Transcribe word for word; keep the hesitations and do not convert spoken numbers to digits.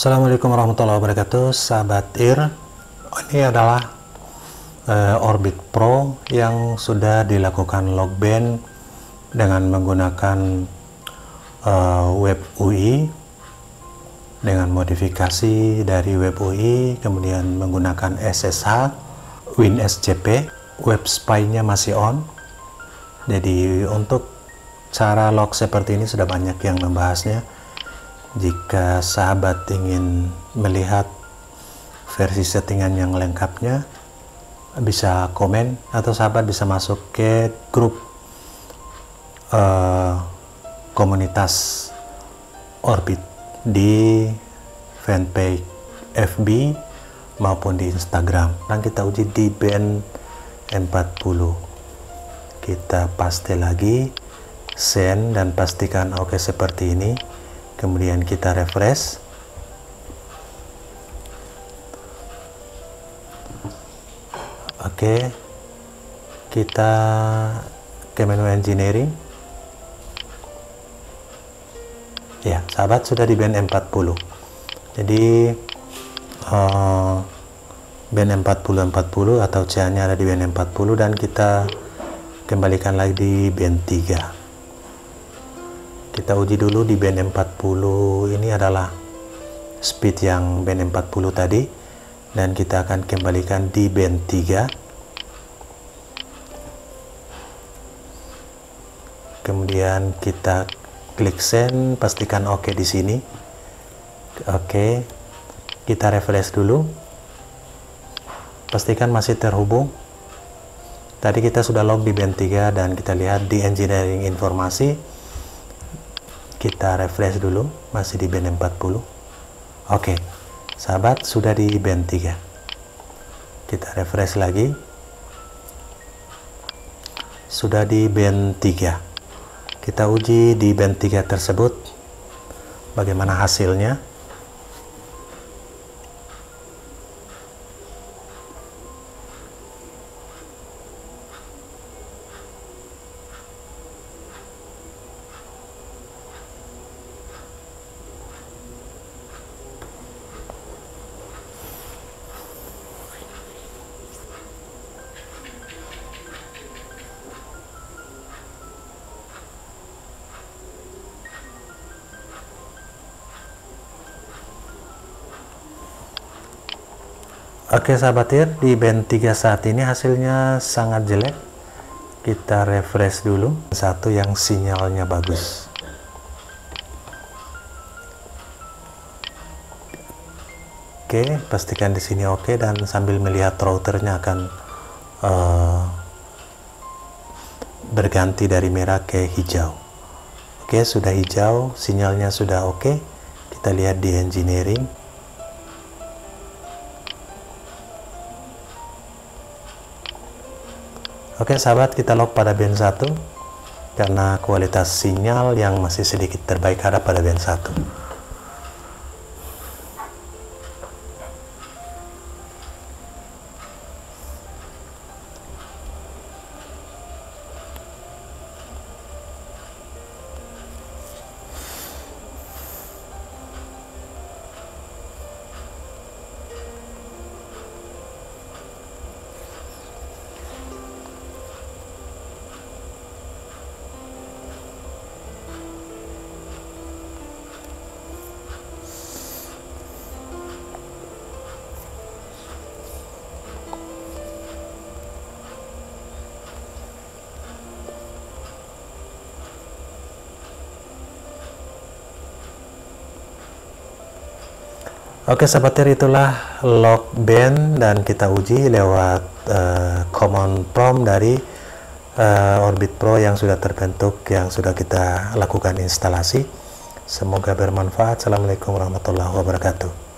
Assalamualaikum warahmatullahi wabarakatuh, sahabat I R. Ini adalah uh, Orbit Pro yang sudah dilakukan logban dengan menggunakan uh, web U I dengan modifikasi dari web U I, kemudian menggunakan S S H, WinSCP, web spy-nya masih on. Jadi untuk cara log seperti ini sudah banyak yang membahasnya. Jika sahabat ingin melihat versi settingan yang lengkapnya, bisa komen atau sahabat bisa masuk ke grup uh, komunitas Orbit di fanpage F B maupun di Instagram. Dan kita uji di band empat puluh. Kita paste lagi, send, dan pastikan oke seperti ini. Kemudian kita refresh. Oke, kita ke menu engineering. Ya, sahabat sudah di band empat puluh. Jadi uh, band empat puluh empat puluh atau C A-nya ada di band empat puluh, dan kita kembalikan lagi di band tiga. Kita uji dulu di band empat puluh. Ini adalah speed yang band empat puluh tadi, dan kita akan kembalikan di band tiga. Kemudian kita klik send, pastikan oke di sini. Oke, kita refresh dulu, pastikan masih terhubung. Tadi kita sudah log di band tiga, dan kita lihat di engineering informasi. Kita refresh dulu, masih di band empat puluh. Oke, sahabat sudah di band tiga. Kita refresh lagi. Sudah di band tiga. Kita uji di band tiga tersebut bagaimana hasilnya. Oke sahabat I R, di band tiga saat ini hasilnya sangat jelek. Kita refresh dulu, satu yang sinyalnya bagus. Oke, pastikan di sini oke, dan sambil melihat routernya akan uh, berganti dari merah ke hijau. Oke, sudah hijau, sinyalnya sudah oke. Kita lihat di engineering. Oke sahabat, kita log pada band satu karena kualitas sinyal yang masih sedikit terbaik ada pada band satu. Oke sahabat I R, itulah log band, dan kita uji lewat uh, command prompt dari uh, Orbit Pro yang sudah terbentuk, yang sudah kita lakukan instalasi. Semoga bermanfaat. Assalamualaikum warahmatullahi wabarakatuh.